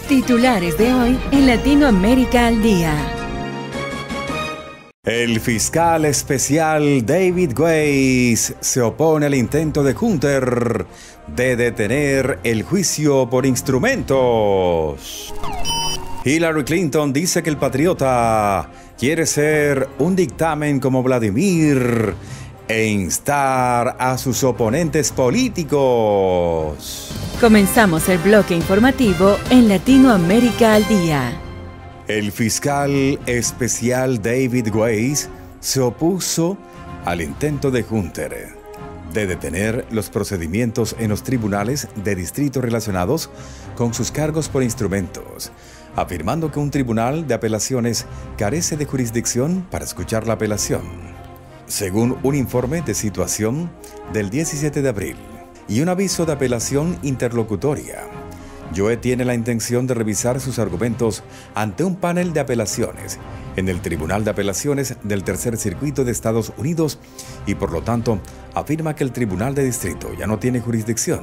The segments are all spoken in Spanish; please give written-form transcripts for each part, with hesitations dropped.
Titulares de hoy en Latinoamérica al Día. El fiscal especial David Weiss se opone al intento de Hunter de detener el juicio por instrumentos. Hillary Clinton dice que el patriota quiere ser un dictamen como Vladimir e instar a sus oponentes políticos. Comenzamos el bloque informativo en Latinoamérica al Día. El fiscal especial David Weiss se opuso al intento de Hunter de detener los procedimientos en los tribunales de distrito relacionados con sus cargos por instrumentos, afirmando que un tribunal de apelaciones carece de jurisdicción para escuchar la apelación. Según un informe de situación del 17 de abril y un aviso de apelación interlocutoria, Joe tiene la intención de revisar sus argumentos ante un panel de apelaciones en el Tribunal de Apelaciones del Tercer Circuito de Estados Unidos y por lo tanto afirma que el Tribunal de Distrito ya no tiene jurisdicción.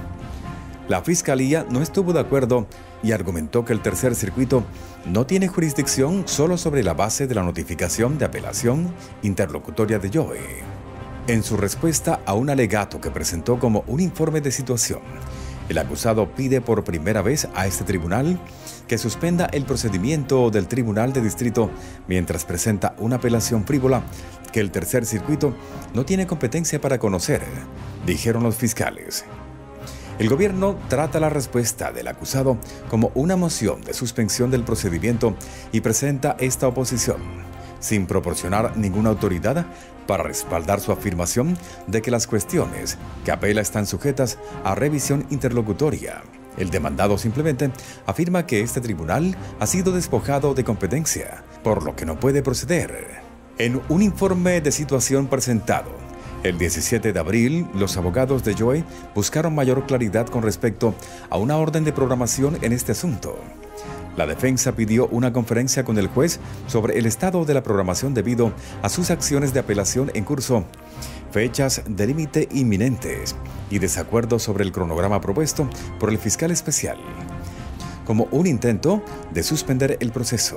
La Fiscalía no estuvo de acuerdo y argumentó que el Tercer Circuito no tiene jurisdicción solo sobre la base de la notificación de apelación interlocutoria de Joe. En su respuesta a un alegato que presentó como un informe de situación, el acusado pide por primera vez a este tribunal que suspenda el procedimiento del Tribunal de Distrito mientras presenta una apelación frívola que el Tercer Circuito no tiene competencia para conocer, dijeron los fiscales. El gobierno trata la respuesta del acusado como una moción de suspensión del procedimiento y presenta esta oposición, sin proporcionar ninguna autoridad para respaldar su afirmación de que las cuestiones que apela están sujetas a revisión interlocutoria. El demandado simplemente afirma que este tribunal ha sido despojado de competencia, por lo que no puede proceder. En un informe de situación presentado el 17 de abril, los abogados de Joe buscaron mayor claridad con respecto a una orden de programación en este asunto. La defensa pidió una conferencia con el juez sobre el estado de la programación debido a sus acciones de apelación en curso, fechas de límite inminentes y desacuerdos sobre el cronograma propuesto por el fiscal especial, como un intento de suspender el proceso.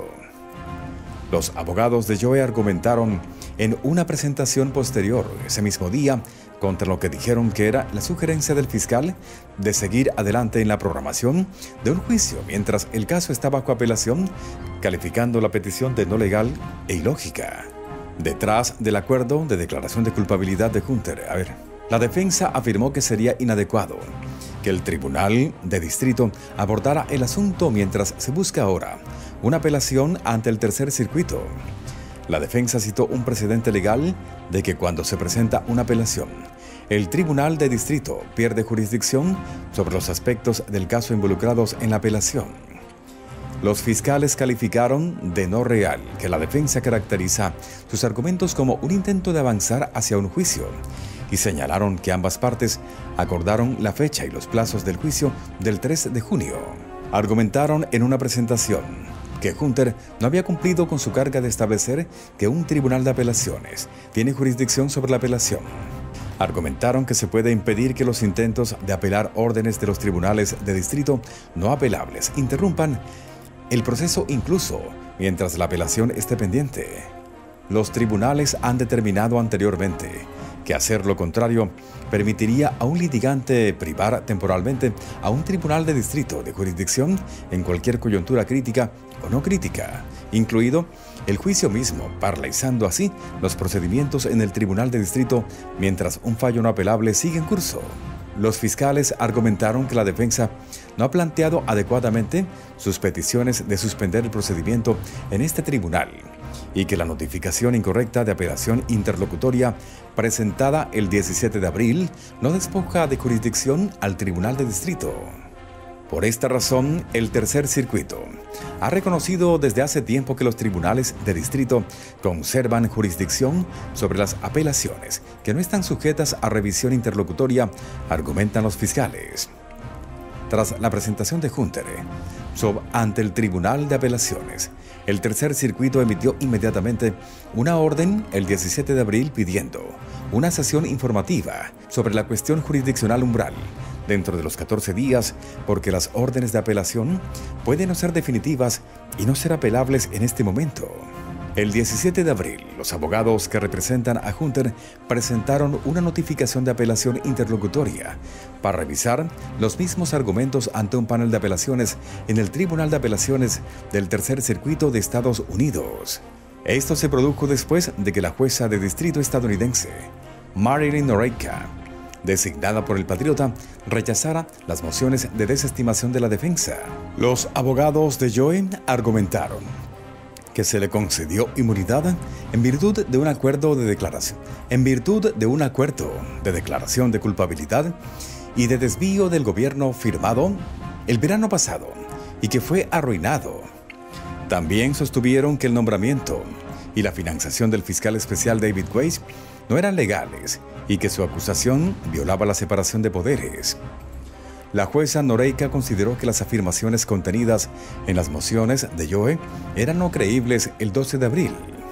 Los abogados de Joe argumentaron en una presentación posterior ese mismo día contra lo que dijeron que era la sugerencia del fiscal de seguir adelante en la programación de un juicio mientras el caso está bajo apelación, calificando la petición de no legal e ilógica. Detrás del acuerdo de declaración de culpabilidad de Hunter, la defensa afirmó que sería inadecuado que el Tribunal de Distrito abordara el asunto mientras se busca ahora una apelación ante el Tercer Circuito. La defensa citó un precedente legal de que cuando se presenta una apelación, el Tribunal de Distrito pierde jurisdicción sobre los aspectos del caso involucrados en la apelación. Los fiscales calificaron de no real que la defensa caracteriza sus argumentos como un intento de avanzar hacia un juicio y señalaron que ambas partes acordaron la fecha y los plazos del juicio del 3 de junio. Argumentaron en una presentación que Hunter no había cumplido con su carga de establecer que un tribunal de apelaciones tiene jurisdicción sobre la apelación. Argumentaron que se puede impedir que los intentos de apelar órdenes de los tribunales de distrito no apelables interrumpan el proceso incluso mientras la apelación esté pendiente. Los tribunales han determinado anteriormente que hacer lo contrario permitiría a un litigante privar temporalmente a un tribunal de distrito de jurisdicción en cualquier coyuntura crítica o no crítica, incluido el juicio mismo, paralizando así los procedimientos en el tribunal de distrito mientras un fallo no apelable sigue en curso. Los fiscales argumentaron que la defensa no ha planteado adecuadamente sus peticiones de suspender el procedimiento en este tribunal y que la notificación incorrecta de apelación interlocutoria presentada el 17 de abril no despoja de jurisdicción al Tribunal de Distrito. Por esta razón, el Tercer Circuito ha reconocido desde hace tiempo que los tribunales de distrito conservan jurisdicción sobre las apelaciones que no están sujetas a revisión interlocutoria, argumentan los fiscales. Tras la presentación de Hunter ante el Tribunal de Apelaciones, el Tercer Circuito emitió inmediatamente una orden el 17 de abril pidiendo una sesión informativa sobre la cuestión jurisdiccional umbral dentro de los 14 días porque las órdenes de apelación pueden no ser definitivas y no ser apelables en este momento. El 17 de abril, los abogados que representan a Hunter presentaron una notificación de apelación interlocutoria para revisar los mismos argumentos ante un panel de apelaciones en el Tribunal de Apelaciones del Tercer Circuito de Estados Unidos. Esto se produjo después de que la jueza de distrito estadounidense, Marilyn Noreika, designada por el patriota, rechazara las mociones de desestimación de la defensa. Los abogados de Joe argumentaron que se le concedió inmunidad en virtud de un acuerdo de declaración de culpabilidad y de desvío del gobierno firmado el verano pasado y que fue arruinado. También sostuvieron que el nombramiento y la financiación del fiscal especial David Weiss no eran legales y que su acusación violaba la separación de poderes. La jueza Noreika consideró que las afirmaciones contenidas en las mociones de Joe eran no creíbles el 12 de abril.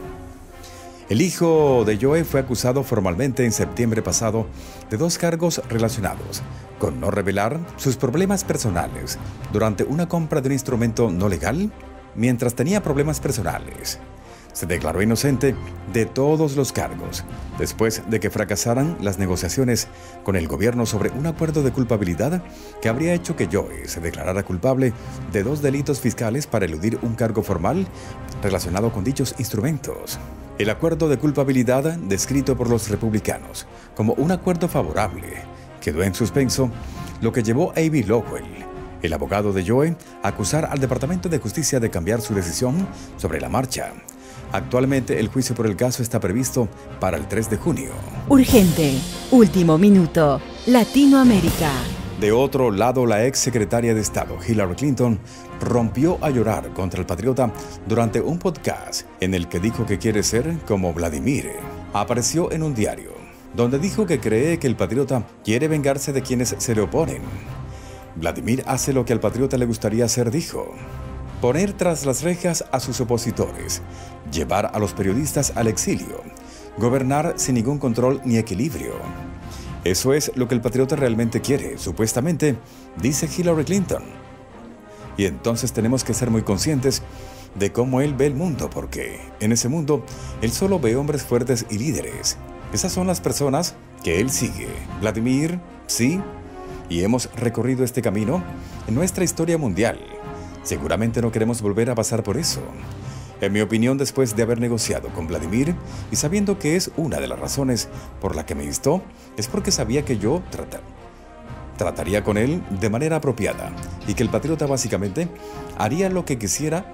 El hijo de Joe fue acusado formalmente en septiembre pasado de 2 cargos relacionados con no revelar sus problemas personales durante una compra de un instrumento no legal mientras tenía problemas personales. Se declaró inocente de todos los cargos, después de que fracasaran las negociaciones con el gobierno sobre un acuerdo de culpabilidad que habría hecho que Joe se declarara culpable de 2 delitos fiscales para eludir un cargo formal relacionado con dichos instrumentos. El acuerdo de culpabilidad, descrito por los republicanos como un acuerdo favorable, quedó en suspenso, lo que llevó a Avi Lowell, el abogado de Joe, a acusar al Departamento de Justicia de cambiar su decisión sobre la marcha. Actualmente, el juicio por el caso está previsto para el 3 de junio. Urgente. Último minuto. Latinoamérica. De otro lado, la ex secretaria de Estado, Hillary Clinton, rompió a llorar contra el patriota durante un podcast en el que dijo que quiere ser como Vladimir. Apareció en un diario, donde dijo que cree que el patriota quiere vengarse de quienes se le oponen. Vladimir hace lo que al patriota le gustaría hacer, dijo. Poner tras las rejas a sus opositores, llevar a los periodistas al exilio, gobernar sin ningún control ni equilibrio. Eso es lo que el patriota realmente quiere, supuestamente, dice Hillary Clinton. Y entonces tenemos que ser muy conscientes de cómo él ve el mundo, porque en ese mundo él solo ve hombres fuertes y líderes. Esas son las personas que él sigue. Vladimir, sí, y hemos recorrido este camino en nuestra historia mundial. Seguramente no queremos volver a pasar por eso. En mi opinión, después de haber negociado con Vladimir y sabiendo que es una de las razones por la que me instó, es porque sabía que yo trataría con él de manera apropiada y que el patriota básicamente haría lo que quisiera.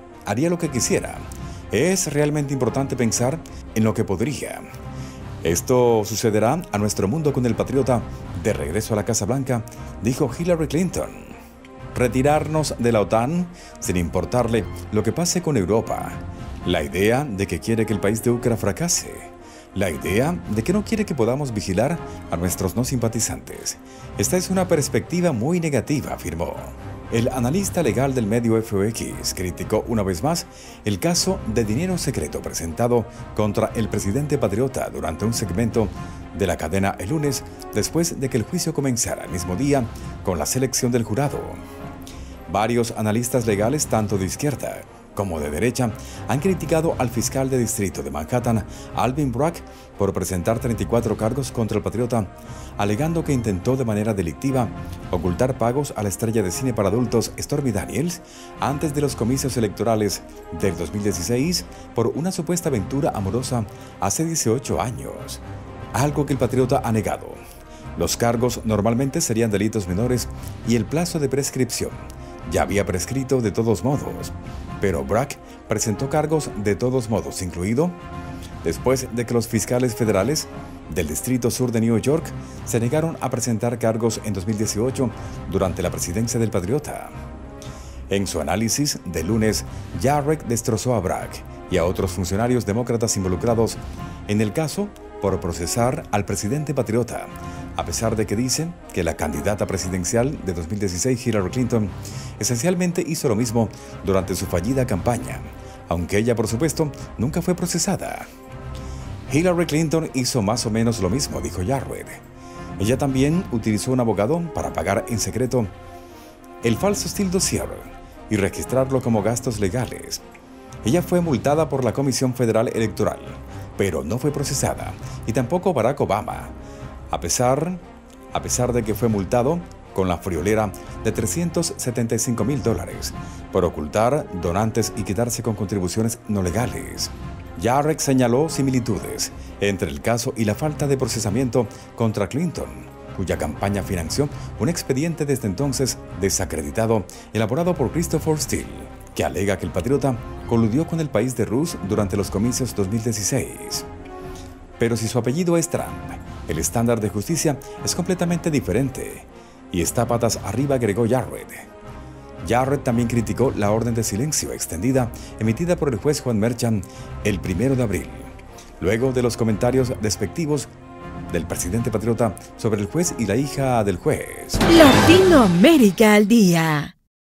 Es realmente importante pensar en lo que podría. Esto sucederá a nuestro mundo con el patriota de regreso a la Casa Blanca, dijo Hillary Clinton. Retirarnos de la OTAN sin importarle lo que pase con Europa. La idea de que quiere que el país de Ucrania fracase. La idea de que no quiere que podamos vigilar a nuestros no simpatizantes. Esta es una perspectiva muy negativa, afirmó. El analista legal del medio FOX criticó una vez más el caso de dinero secreto presentado contra el presidente patriota durante un segmento de la cadena el lunes, después de que el juicio comenzara el mismo día con la selección del jurado. Varios analistas legales, tanto de izquierda como de derecha, han criticado al fiscal de distrito de Manhattan, Alvin Bragg, por presentar 34 cargos contra el patriota, alegando que intentó de manera delictiva ocultar pagos a la estrella de cine para adultos Stormy Daniels antes de los comicios electorales del 2016 por una supuesta aventura amorosa hace 18 años, algo que el patriota ha negado. Los cargos normalmente serían delitos menores y el plazo de prescripción ya había prescrito de todos modos, pero Bragg presentó cargos de todos modos, incluido después de que los fiscales federales del Distrito Sur de New York se negaron a presentar cargos en 2018 durante la presidencia del patriota. En su análisis de lunes, Jarrett destrozó a Bragg y a otros funcionarios demócratas involucrados en el caso por procesar al presidente patriota, a pesar de que dicen que la candidata presidencial de 2016, Hillary Clinton, esencialmente hizo lo mismo durante su fallida campaña, aunque ella, por supuesto, nunca fue procesada. Hillary Clinton hizo más o menos lo mismo, dijo Jarrett. Ella también utilizó un abogado para pagar en secreto el falso style dossier y registrarlo como gastos legales. Ella fue multada por la Comisión Federal Electoral, pero no fue procesada, y tampoco Barack Obama, a pesar de que fue multado con la friolera de $375,000 por ocultar donantes y quedarse con contribuciones no legales. Jarrett señaló similitudes entre el caso y la falta de procesamiento contra Clinton, cuya campaña financió un expediente desde entonces desacreditado elaborado por Christopher Steele, que alega que el patriota coludió con el país de Rus durante los comicios 2016. Pero si su apellido es Trump, el estándar de justicia es completamente diferente, y está patas arriba, agregó Jarrett. Jarrett también criticó la orden de silencio extendida emitida por el juez Juan Merchan el 1 de abril, luego de los comentarios despectivos del presidente patriota sobre el juez y la hija del juez. Latinoamérica al día.